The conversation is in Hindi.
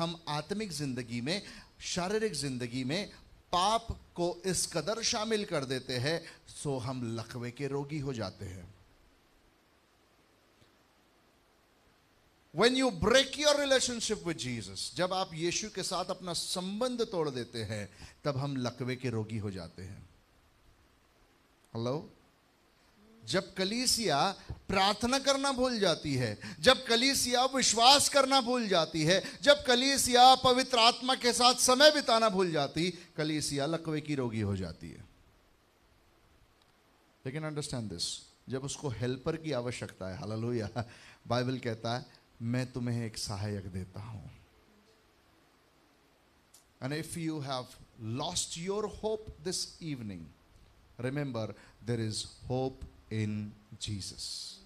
हम आत्मिक जिंदगी में, शारीरिक जिंदगी में पाप को इस कदर शामिल कर देते हैं, सो हम लकवे के रोगी हो जाते हैं। When you break your relationship with Jesus, जब आप यीशु के साथ अपना संबंध तोड़ देते हैं, तब हम लकवे के रोगी हो जाते हैं। हेलो? जब कलीसिया प्रार्थना करना भूल जाती है, जब कलीसिया विश्वास करना भूल जाती है, जब कलीसिया पवित्र आत्मा के साथ समय बिताना भूल जाती, कलीसिया लकवे की रोगी हो जाती है। लेकिन अंडरस्टैंड दिस, जब उसको हेल्पर की आवश्यकता है, हालेलुया, बाइबल कहता है मैं तुम्हें एक सहायक देता हूं। And if you have lost your hope this evening, remember there is hope in Jesus.